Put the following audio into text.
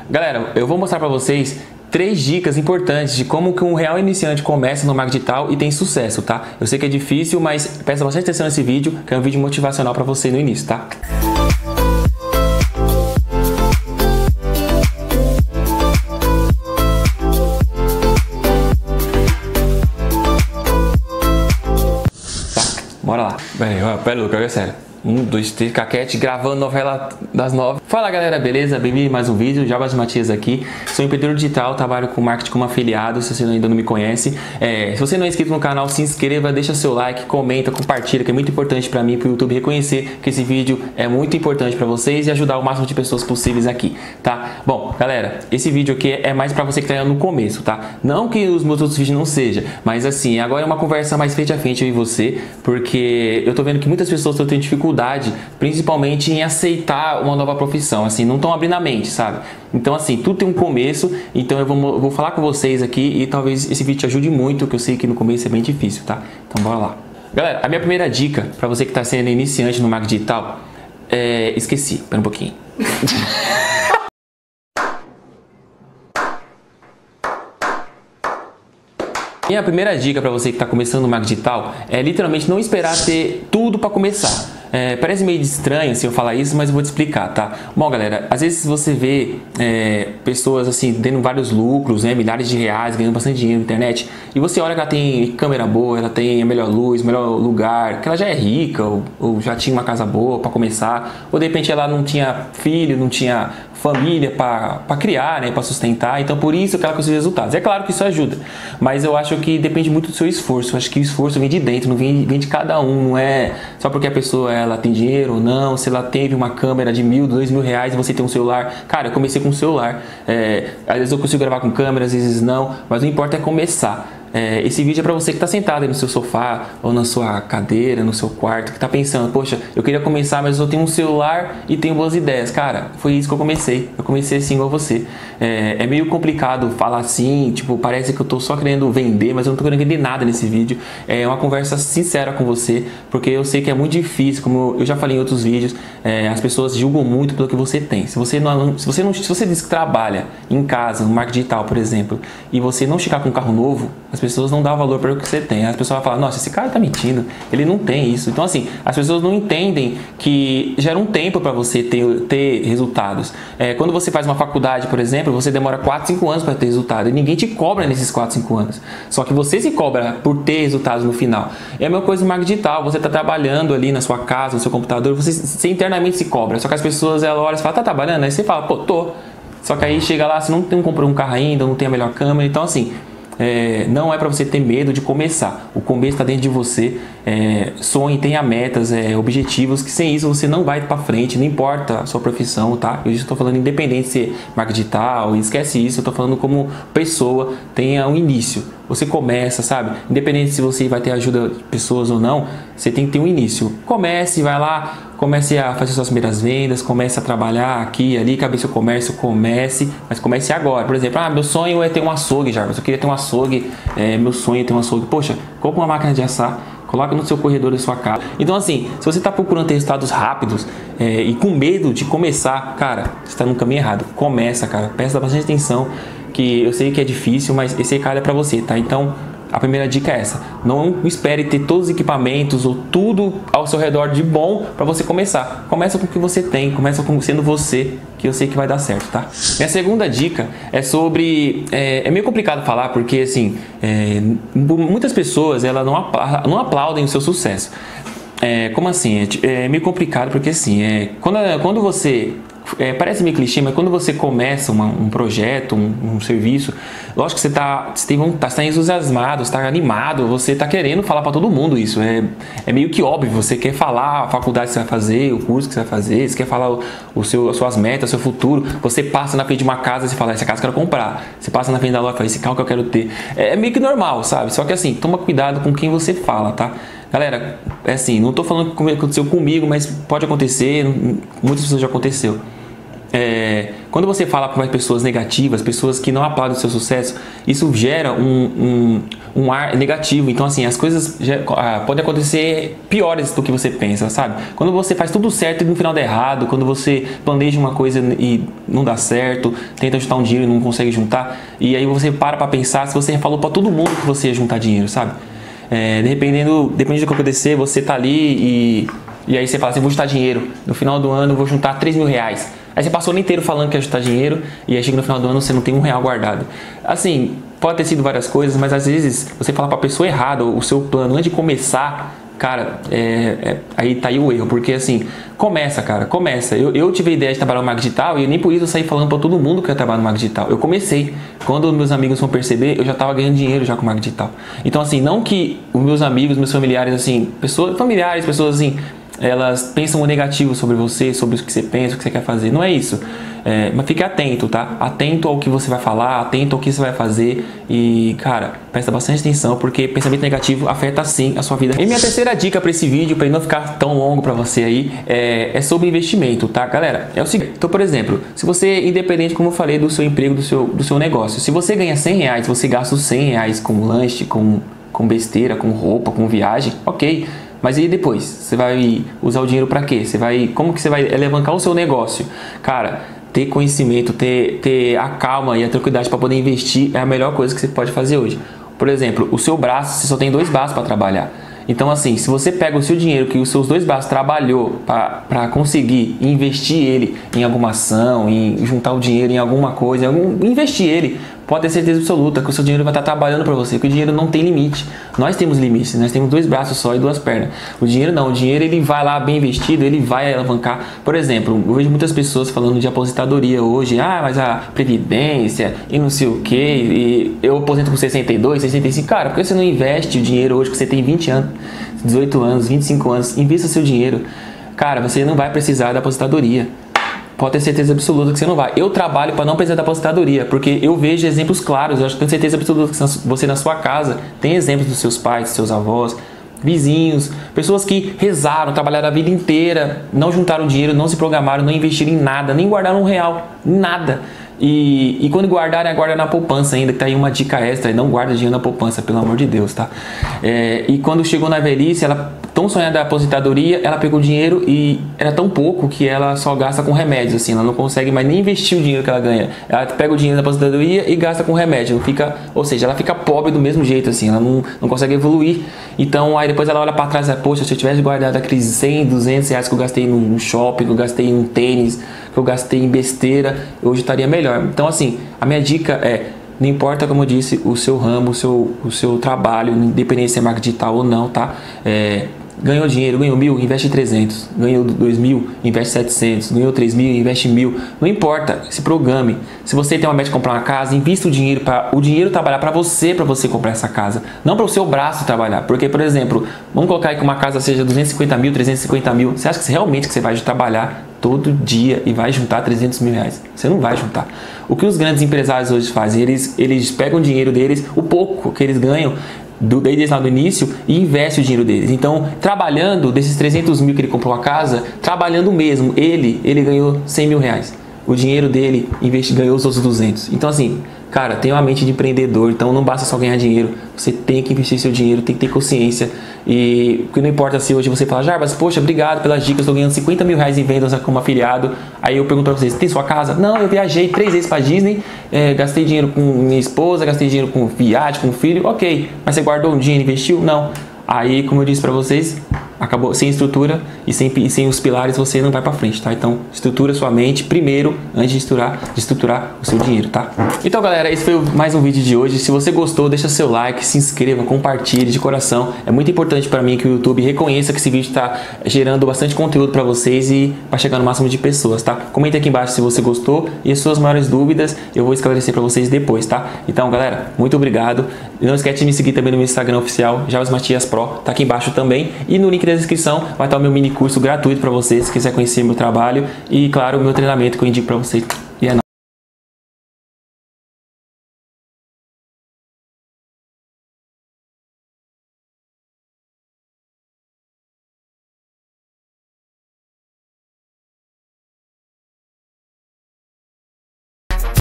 Galera, eu vou mostrar para vocês 3 dicas importantes de como que um real iniciante começa no marketing digital e tem sucesso, tá? Eu sei que é difícil, mas presta bastante atenção nesse vídeo, que é um vídeo motivacional para você no início, tá? Bora lá. Pera, Lucas, é sério. 1, 2, 3, Caquete, gravando novela das 9. Fala galera, beleza? Bem-vindo a mais um vídeo, Jarbas Matias aqui. Sou empreendedor digital, trabalho com marketing como afiliado, se você ainda não me conhece. Se você não é inscrito no canal, se inscreva, deixa seu like, comenta, compartilha, que é muito importante pra mim, pro YouTube reconhecer que esse vídeo é muito importante pra vocês e ajudar o máximo de pessoas possíveis aqui, tá? Bom, galera, esse vídeo aqui é mais pra você que tá no começo, tá? Não que os meus outros vídeos não sejam, mas assim, agora é uma conversa mais frente a frente eu e você, porque eu tô vendo que muitas pessoas estão tendo dificuldade, principalmente em aceitar uma nova profissão, assim, não estão abrindo a mente, sabe? Então, assim, tudo tem um começo, então eu vou falar com vocês aqui e talvez esse vídeo te ajude muito, que eu sei que no começo é bem difícil, tá? Então, bora lá. Galera, a minha primeira dica para você que está sendo iniciante no marketing digital é... Esqueci, pera um pouquinho. Minha primeira dica para você que está começando no marketing digital é literalmente não esperar ter tudo para começar. Parece meio estranho assim eu falar isso, mas eu vou te explicar, tá? Bom, galera, às vezes você vê pessoas assim tendo vários lucros, né, milhares de reais, ganhando bastante dinheiro na internet, e você olha que ela tem câmera boa, ela tem a melhor luz, melhor lugar, que ela já é rica ou já tinha uma casa boa para começar, ou de repente ela não tinha filho, não tinha família para criar, né, para sustentar, então por isso que ela conseguiu resultados. É claro que isso ajuda, mas eu acho que depende muito do seu esforço. Eu acho que o esforço vem de dentro, não vem de cada um, não é só porque a pessoa ela tem dinheiro ou não, se ela teve uma câmera de 1.000, 2.000 reais e você tem um celular. Cara, eu comecei com um celular, às vezes eu consigo gravar com câmera, às vezes não, mas o importante é começar. Esse vídeo é para você que está sentado aí no seu sofá ou na sua cadeira, no seu quarto, que está pensando, poxa, eu queria começar, mas eu tenho um celular e tenho boas ideias. Cara, foi isso que eu comecei assim igual você. É meio complicado falar assim, tipo, parece que eu estou só querendo vender, mas eu não estou querendo vender nada nesse vídeo. É uma conversa sincera com você, porque eu sei que é muito difícil, como eu já falei em outros vídeos, as pessoas julgam muito pelo que você tem. Se você diz que trabalha em casa, no marketing digital, por exemplo, e você não chegar com um carro novo, as pessoas não dão valor para o que você tem. As pessoas vão falar, nossa, esse cara tá mentindo, ele não tem isso. Então assim, as pessoas não entendem que gera um tempo para você ter resultados. Quando você faz uma faculdade, por exemplo, você demora 4, 5 anos para ter resultado e ninguém te cobra nesses 4, 5 anos. Só que você se cobra por ter resultados no final. É a mesma coisa no marketing digital, você tá trabalhando ali na sua casa, no seu computador, você internamente se cobra. Só que as pessoas, elas olham e falam, tá trabalhando? Aí você fala, pô, tô. Só que aí chega lá, você não comprou um carro ainda, não tem a melhor câmera, então assim, não é para você ter medo de começar. O começo está dentro de você. Sonhe, tenha metas, objetivos, que sem isso você não vai para frente, não importa a sua profissão, tá? Eu estou falando independente se é marketing digital, esquece isso, eu estou falando como pessoa, tenha um início. Você começa, sabe? Independente se você vai ter ajuda de pessoas ou não, você tem que ter um início. Comece, vai lá, comece a fazer suas primeiras vendas, comece a trabalhar aqui, ali, cabe seu comércio, mas comece agora. Por exemplo, meu sonho é ter um açougue, Jarbas, eu queria ter um açougue, meu sonho é ter um açougue. Poxa, compra uma máquina de assar, coloca no seu corredor da sua casa. Então assim, se você está procurando ter resultados rápidos e com medo de começar, cara, você está no caminho errado. Começa, cara, presta bastante atenção, que eu sei que é difícil, mas esse recado é para você, tá? Então, a primeira dica é essa. Não espere ter todos os equipamentos ou tudo ao seu redor de bom para você começar. Começa com o que você tem, começa com sendo você, que eu sei que vai dar certo, tá? Minha segunda dica é sobre... É meio complicado falar, porque assim, muitas pessoas elas não aplaudem o seu sucesso. Como assim? É meio complicado, porque assim, quando você... parece meio clichê, mas quando você começa um projeto, um serviço, lógico que você está entusiasmado, você está animado, você está querendo falar para todo mundo isso. É meio que óbvio, você quer falar a faculdade que você vai fazer, o curso que você vai fazer, você quer falar as suas metas, o seu futuro. Você passa na frente de uma casa e fala, essa casa eu quero comprar. Você passa na frente da loja e fala, esse carro que eu quero ter. É meio que normal, sabe? Só que assim, toma cuidado com quem você fala, tá? Galera, assim, não estou falando que aconteceu comigo, mas pode acontecer, muitas pessoas já aconteceu. quando você fala para pessoas negativas, pessoas que não aplaudem o seu sucesso, isso gera um ar negativo. Então, assim, as coisas podem acontecer piores do que você pensa, sabe? Quando você faz tudo certo e no final dá errado, quando você planeja uma coisa e não dá certo, tenta juntar um dinheiro e não consegue juntar, e aí você para pensar se você falou para todo mundo que você ia juntar dinheiro, sabe? Depende do que acontecer, você tá ali e aí você fala assim, vou juntar dinheiro, no final do ano eu vou juntar 3 mil reais. Aí você passou o ano inteiro falando que ia juntar dinheiro e aí chega no final do ano você não tem R$1 guardado. Assim, pode ter sido várias coisas, mas às vezes você fala pra pessoa errada o seu plano antes de começar, cara, aí tá aí o erro, porque assim, começa, cara, começa. Eu tive a ideia de trabalhar no marketing digital e nem por isso eu saí falando pra todo mundo que eu ia trabalhar no marketing digital. Eu comecei, quando meus amigos vão perceber, eu já tava ganhando dinheiro já com marketing digital. Então assim, não que os meus amigos, meus familiares, assim, pessoas assim, elas pensam o negativo sobre você, sobre o que você pensa, o que você quer fazer. Não é isso. Mas fique atento, tá? Atento ao que você vai falar, atento ao que você vai fazer e, cara, presta bastante atenção porque pensamento negativo afeta sim a sua vida. E minha terceira dica para esse vídeo, para ele não ficar tão longo para você aí, é sobre investimento, tá, galera? É o seguinte, então, por exemplo, se você, independente, como eu falei, do seu emprego, do seu negócio, se você ganha R$100, você gasta os R$100 com lanche, com besteira, com roupa, com viagem, ok. Mas e depois? Você vai usar o dinheiro para quê? Como que você vai alavancar o seu negócio? Cara, ter conhecimento, ter a calma e a tranquilidade para poder investir é a melhor coisa que você pode fazer hoje. Por exemplo, o seu braço, você só tem 2 braços para trabalhar. Então assim, se você pega o seu dinheiro que os seus 2 braços trabalhou para conseguir investir ele em alguma ação, em juntar o dinheiro em alguma coisa, investir ele, pode ter certeza absoluta que o seu dinheiro vai estar trabalhando para você, porque o dinheiro não tem limite. Nós temos limites, nós temos 2 braços só e 2 pernas. O dinheiro não, o dinheiro ele vai lá bem investido, ele vai alavancar. Por exemplo, eu vejo muitas pessoas falando de aposentadoria hoje, mas a previdência e não sei o que, e eu aposento com 62, 65, cara, por que você não investe o dinheiro hoje que você tem 20 anos, 18 anos, 25 anos, invista seu dinheiro. Cara, você não vai precisar da aposentadoria. Pode ter certeza absoluta que você não vai. Eu trabalho para não precisar da aposentadoria, porque eu vejo exemplos claros. Eu tenho certeza absoluta que você na sua casa tem exemplos dos seus pais, dos seus avós, vizinhos, pessoas que rezaram, trabalharam a vida inteira, não juntaram dinheiro, não se programaram, não investiram em nada, nem guardaram R$1, nada. E quando guardarem, guarda na poupança ainda, que tá aí uma dica extra, não guarda dinheiro na poupança, pelo amor de Deus, tá? E quando chegou na velhice, ela tão sonhada da aposentadoria, ela pegou dinheiro e era tão pouco que ela só gasta com remédios, assim, ela não consegue mais nem investir o dinheiro que ela ganha. Ela pega o dinheiro da aposentadoria e gasta com remédio, ou seja, ela fica pobre do mesmo jeito, assim, ela não consegue evoluir. Então, aí depois ela olha para trás e fala, poxa, se eu tivesse guardado aqueles 100, 200 reais que eu gastei no shopping, que eu gastei em tênis, que eu gastei em besteira, hoje estaria melhor. Então, assim, a minha dica é, não importa, como eu disse, o seu ramo, o seu trabalho, independente se é marketing digital ou não, tá? Ganhou dinheiro, ganhou 1.000, investe 300. Ganhou 2.000, investe 700. Ganhou 3.000, investe 1.000. Não importa, se programe. Se você tem uma meta de comprar uma casa, invista o dinheiro para o dinheiro trabalhar para você comprar essa casa. Não para o seu braço trabalhar. Porque, por exemplo, vamos colocar aí que uma casa seja 250 mil, 350 mil. Você acha que realmente que você vai trabalhar todo dia e vai juntar 300 mil reais? Você não vai juntar. O que os grandes empresários hoje fazem? Eles pegam o dinheiro deles, o pouco que eles ganham, desde lá do início, e investe o dinheiro deles. Então, trabalhando, desses 300 mil que ele comprou a casa, trabalhando mesmo, ele ganhou 100 mil reais. O dinheiro dele ganhou os outros 200. Então, assim, cara, tem uma mente de empreendedor, então não basta só ganhar dinheiro, você tem que investir seu dinheiro, tem que ter consciência. E que não importa se hoje você fala, Jarbas, poxa, obrigado pelas dicas, estou ganhando 50 mil reais em vendas como afiliado. Aí eu pergunto para vocês, tem sua casa? Não, eu viajei 3 vezes para Disney, gastei dinheiro com minha esposa, gastei dinheiro com viagem, com filho, ok. Mas você guardou um dinheiro e investiu? Não. Aí, como eu disse para vocês, acabou sem estrutura e sem os pilares você não vai para frente, tá? Então, estrutura sua mente primeiro antes de estruturar o seu dinheiro, tá? Então, galera, esse foi mais um vídeo de hoje. Se você gostou, deixa seu like, se inscreva, compartilhe de coração. É muito importante para mim que o YouTube reconheça que esse vídeo está gerando bastante conteúdo para vocês e para chegar no máximo de pessoas, tá? Comenta aqui embaixo se você gostou e as suas maiores dúvidas eu vou esclarecer para vocês depois, tá? Então, galera, muito obrigado. E não esquece de me seguir também no meu Instagram oficial, Jarbas Matias Pro, tá aqui embaixo também. E no link da descrição vai estar o meu mini curso gratuito para vocês, se quiser conhecer meu trabalho e, claro, o meu treinamento que eu indico para vocês